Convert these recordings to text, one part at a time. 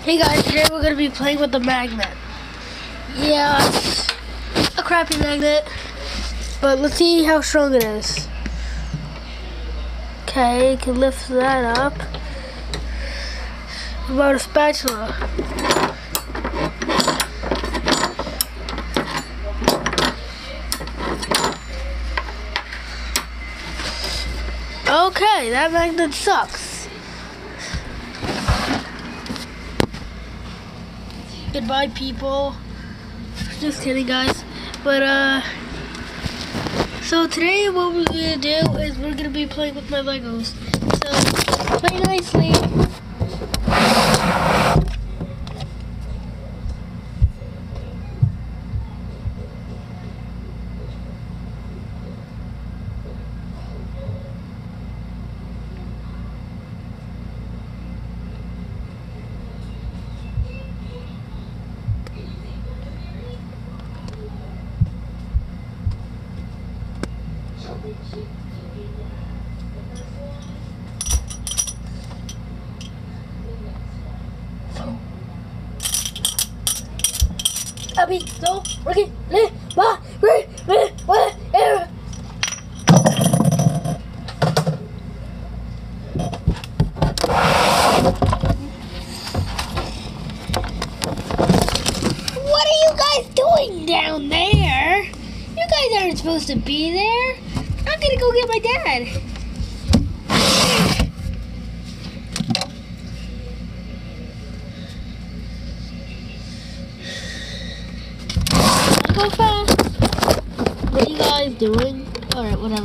Hey guys, today we're going to be playing with the magnet. Yeah, it's a crappy magnet, but let's see how strong it is. Okay, you can lift that up. What about a spatula? Okay, that magnet sucks. Goodbye, people. Just kidding, guys. But, so today what we're gonna do is we're gonna be playing with my Legos. So, play nicely. Abi, no, Ricky, what are you guys doing down there? You guys aren't supposed to be there. I'm gonna go get my dad. Go fast. What are you guys doing? Alright, whatever.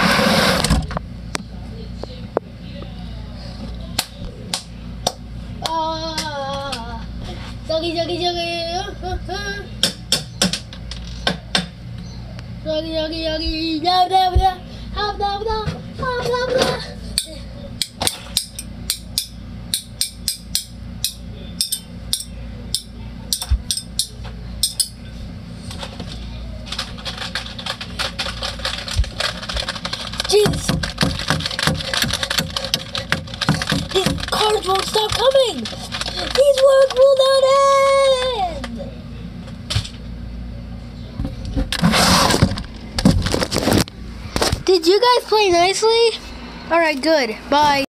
Doggy, doggy, doggy. Doggy, doggy, doggy. No, no, no. No, no, no. No, no, no. Jesus! These cars won't stop coming! These work will not end! Did you guys play nicely? Alright, good. Bye.